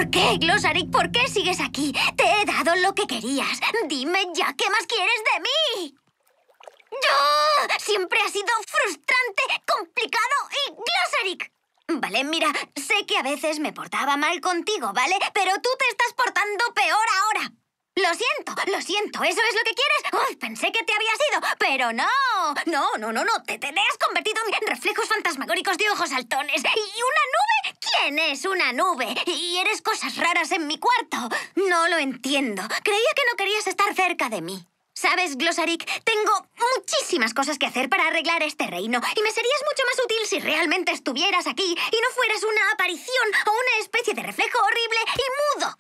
qué, Glossaryck? ¿Por qué sigues aquí? Te he dado lo que querías. Dime ya, ¿qué más quieres de mí? ¡Yo! Siempre ha sido frustrante, complicado y Glossaryck. Vale, mira, sé que a veces me portaba mal contigo, ¿vale? Pero tú te estás portando peor ahora. Lo siento, ¿eso es lo que quieres? Uy, pensé que te habías ido, pero no. No, te has convertido en reflejos fantasmagóricos de ojos saltones. ¿Y una nube? ¿Quién es una nube? Y eres cosas raras en mi cuarto. No lo entiendo. Creía que no querías estar cerca de mí. ¿Sabes, Glossaryck? Tengo muchísimas cosas que hacer para arreglar este reino y me serías mucho más útil si realmente estuvieras aquí y no fueras una aparición o una especie de reflejo horrible y mudo.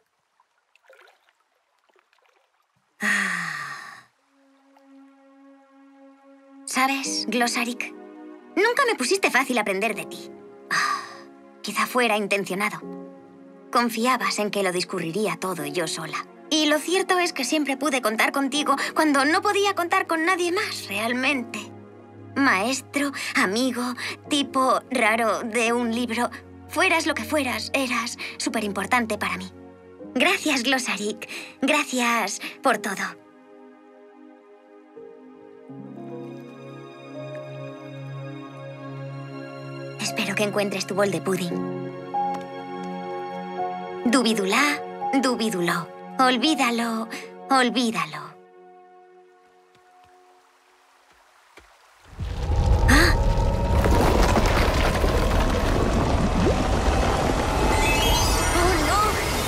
¿Sabes, Glossaryck? Nunca me pusiste fácil aprender de ti. Quizá fuera intencionado. Confiabas en que lo discurriría todo yo sola. Y lo cierto es que siempre pude contar contigo cuando no podía contar con nadie más, realmente. Maestro, amigo, tipo raro de un libro. Fueras lo que fueras, eras súper importante para mí. Gracias, Glossaryck. Gracias por todo. Espero que encuentres tu bol de pudding. Dubidulá, dubiduló. Olvídalo, olvídalo. ¡Ah! ¡Oh, no!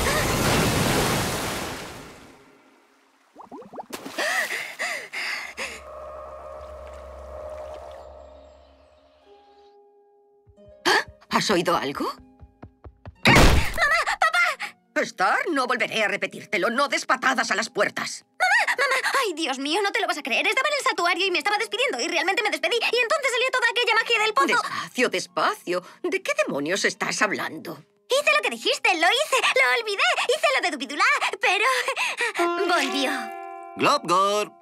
¿Has oído algo? Star, no volveré a repetírtelo. No des patadas a las puertas. ¡Mamá! ¡Ay, Dios mío! No te lo vas a creer. Estaba en el santuario y me estaba despidiendo y realmente me despedí. Y entonces salió toda aquella magia del pozo. Despacio, despacio. ¿De qué demonios estás hablando? Hice lo que dijiste, lo hice, lo olvidé. Hice lo de Dubidulá, pero volvió. Globgor.